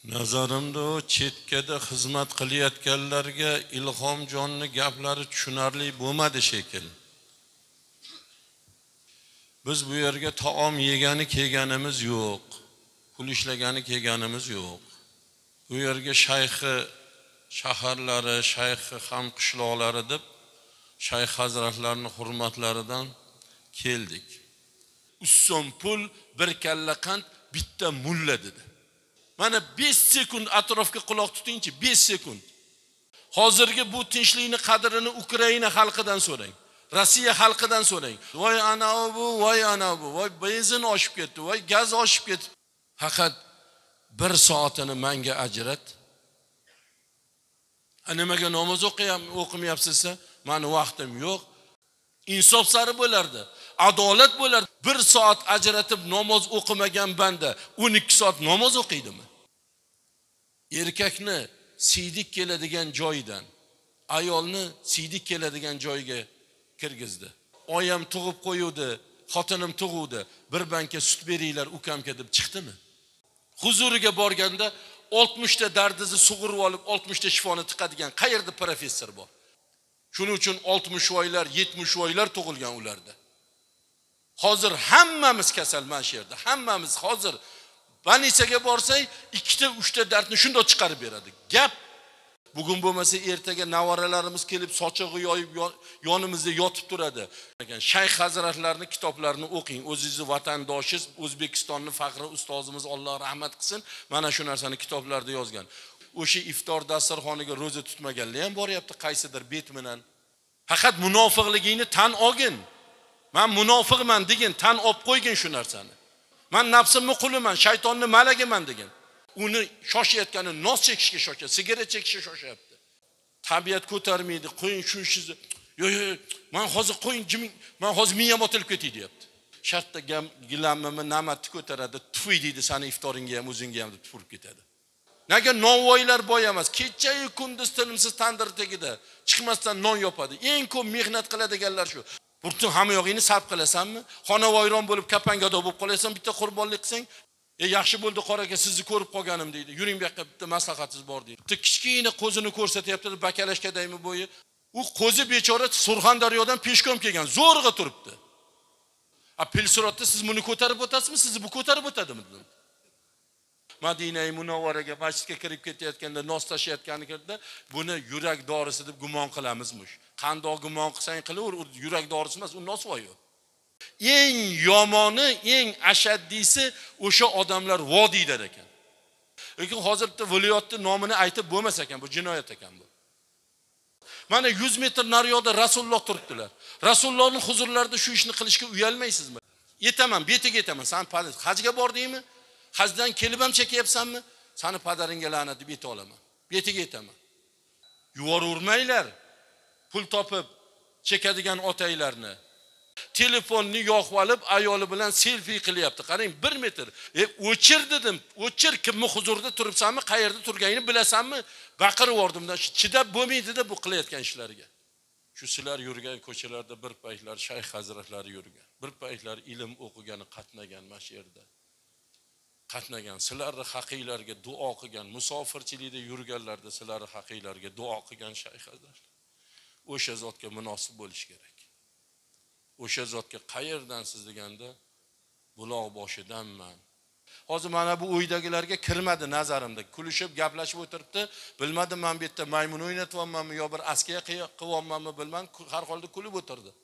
Nazarimda o chetkada xizmat qilayotganlarga Ilhomjonning gaplari tushunarli bo'lmadi shekilli. Biz bu yerga taom yegani kelganimiz yo'q. Pul ishlagani kelganimiz yo'q. Bu yerga shayxi shaharlari, shayxi ham qishloqlari deb shayx hazratlarning hurmatlaridan keldik. 3 so'm pul, bir kalla qand, bitta mulla dedi. Mana 5 sekund atrofga quloq tutingchi, 5 sekund. Hozirgi bu tinchlikning qadrini Ukraina xalqidan so'rang. Rossiya xalqidan so'rang. Voy ana bu, voy ana bu, voy benzin oshib ketdi, voy gaz oshib ketdi. Faqat 1 soatini menga ajrat. Nimaga namoz o'qimayapsiz? Meni vaqtim yo'q. Insof sari bo'lardi. Adolat bo'lardi. 1 soat ajratib namoz o'qimagan banda 12 soat namoz o'qiydimi? Erkakni siydik keladigan joydan, ayolni siydik keladigan joyga kirgizdi. Oyam tug'ib qo'yuvdi, xotinim tug'uvdi. Bir banka sut beringlar ukamga deb chiqdimi? Huzuriga borganda 60 ta dardingizni sug'urib olib 60 ta shifoni tiqadigan qayerda professor bor? Shuning uchun 60 oylar, 70 oylar tug'ilgan ularda. Hozir hammamiz kasalman shu yerda. Hammamiz hozir banisaga borsak, 2 ta 3 ta dardni shunda chiqarib beradi. Gap bugun bo'lmasa ertaga navaralarimiz kelib sochig'i yoyib yonimizda yotib turadi. Shayx hazratlarning kitoblarini o'qing. O'zingizni vatandoshingiz, O'zbekistonning faxri ustozimiz Alloh rahmat qilsin, mana shu narsani kitoblarda yozgan. O'sha iftor dasturxoniga roza tutmaganlar ham boryapti qaysidir bet bilan. Faqat munofiqligingni tan olgin. Men munofiqman degin, tan olib qo'ygin shu narsani. Men nafsimni quliman, shaytonning malagiman degin. Uni shoshayotgani nos chekishga shoshadi, sigaret chekishga shoshyapti. Tabiat ko'tarmaydi, qo'ying shu ishingizni. Yo'q, men hozir qo'ying, men hozir miyam otilib ketdi deyapti. Shartda gilamimni namatni ko'taradi, tufuy deydi, seni iftoringga ham o'zingga ham deb tufurib ketadi. Nega novvoylar boy emas? Kecha-yu kunduz tinimsiz tandir tagida chiqmasdan non yopadi. Eng ko'p mehnat qiladiganlar shu. Butun hamma yog'ingni sarf qilasanmi? Xonavoyron bo'lib kapangado bo'lib qolasan, bitta qurbonlik qilsang, yaxshi bo'ldi qora aka, sizni ko'rib qolganim deydi. Yuring bu yoqqa, bitta maslahatingiz bor deydi. Bitta kichkina qo'zini ko'rsatyapti, bakalashkadaymi bo'yi. U qo'zi bechora Surxondaryodan peshkom kelgan, zo'rg'a turibdi. Pilsirotda siz buni ko'tarib o'tasizmi, sizni bu ko'tarib o'tadimi? Madina-i Munavvaraga masjidga kirib ketayotganda nos tashiyotganida buni yurak dorisi deb gumon qilamizmish. Qandoq gumon qilsang qilaver, yurak dorisi emas, u nosvoyi. Eng yomoni, eng ashaddisi o'sha odamlar vodiylar ekan. Lekin hozirda viloyatning nomini aytib bo'lmas ekan, bu jinoyat ekan bu. Mana 100 metr nariyoqda Rasululloh turibdilar. Rasulullohning huzurlarida shu ishni qilishga uyalmaysizmi? Yetaman, betiga yetaman. Sen hajga bordingmi? Hajdan kelib ham chekyapsanmi? Seni padaringga la'nat deb yeta olaman. Betiga yetaman. Yuvoravermanglar. Pul topib chekadigan otaylarni. Telefonni yoqib olib ayoli bilan selfie qilyapti. Qarang, 1 metr. O'chir dedim. O'chir, kimni huzurida turibsanmi, qayerda turganingni bilasanmi? Baqirib yordimdan chidab bo'lmaydi-da bu qilayotgan ishlariga. Shu sizlar yurgan ko'chalarda bir paytlar shayx hazratlari yurgan. Bir paytlar ilm o'qigan, qatnagan mana shu yerda. Qatnagan, sizlarning haqiylarga duo qilgan, musofirchilikda yurganlarda sizlarning haqiylarga duo qilgan shayx hazratlar. O'sha zotga munosib bo'lish kerak. O'sha zotga qayerdansiz deganda buloq boshidanman. Hozir mana bu uydagilarga kirmadi nazarimda. Kulishib, gaplashib o'tiribdi. Bilmadim men bu yerda maymun o'ynatyapmanmi yo bir askiya qilyapmanmi bilmam, har holda kulib o'tirdi.